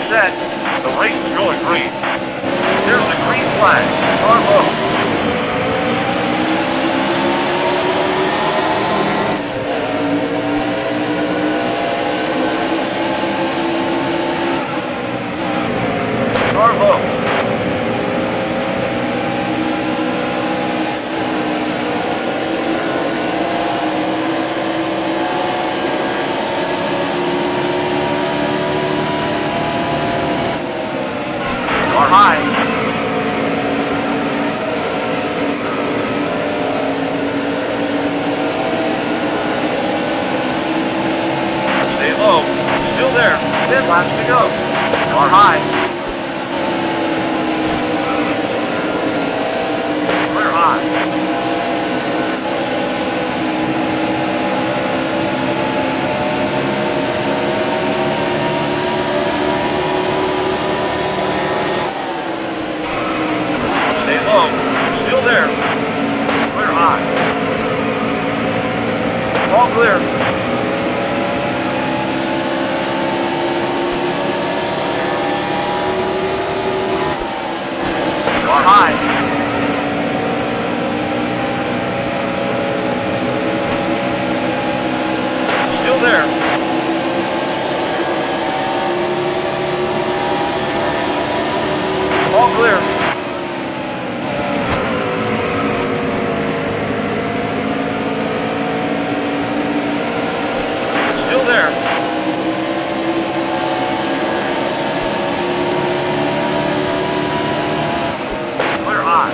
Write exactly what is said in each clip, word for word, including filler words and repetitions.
set. The race is going green. There's the green flag. Car low. Car low. Car high. Stay low. Still there. ten laps to go. Car high. Clear high. Stay low. Still there. Clear high. All clear. Car high. Still there. All clear. Still there. Clear high.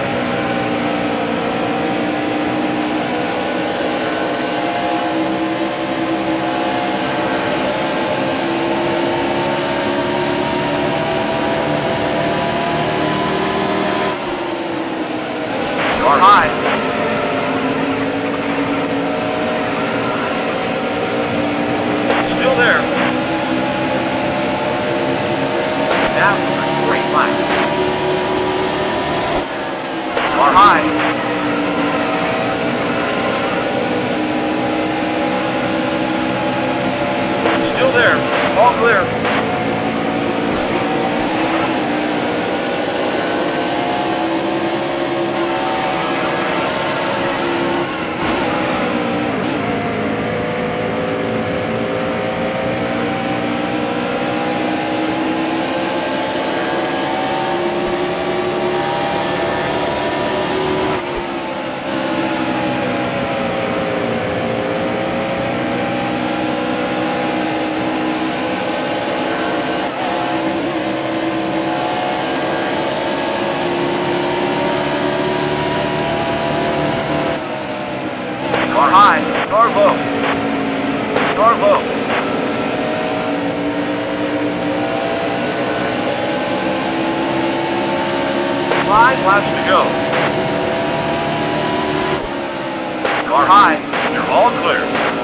Car high. Still there. That was a great lap. Car high. Still there. All clear. Car high. Car low. Car low. Five laps to go. Car high. You're all clear.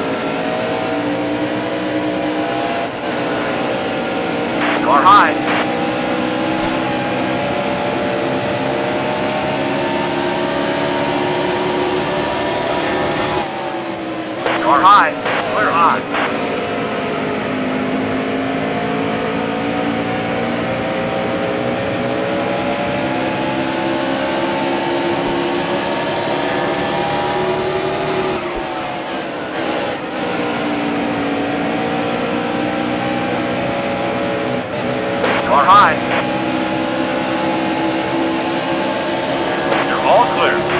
Car high. Car high. Clear high. Car high. You're all clear.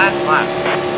Last lap.